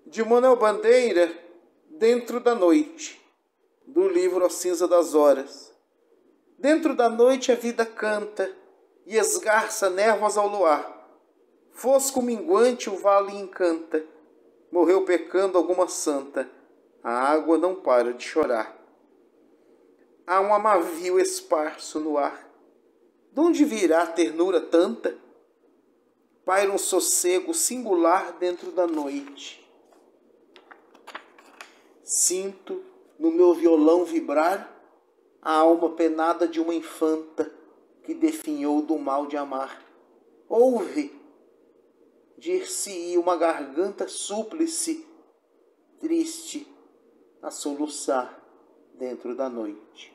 De Manuel Bandeira, Dentro da Noite, do livro A Cinza das Horas. Dentro da noite a vida canta e esgarça névoas ao luar. Fosco minguante o vale encanta, morreu pecando alguma santa, a água não para de chorar. Há um amavio esparso no ar, donde virá ternura tanta? Paira um sossego singular dentro da noite. Sinto no meu violão vibrar a alma penada de uma infanta que definhou do mal de amar. Ouve, dir-se-ia uma garganta súplice, triste, a soluçar dentro da noite.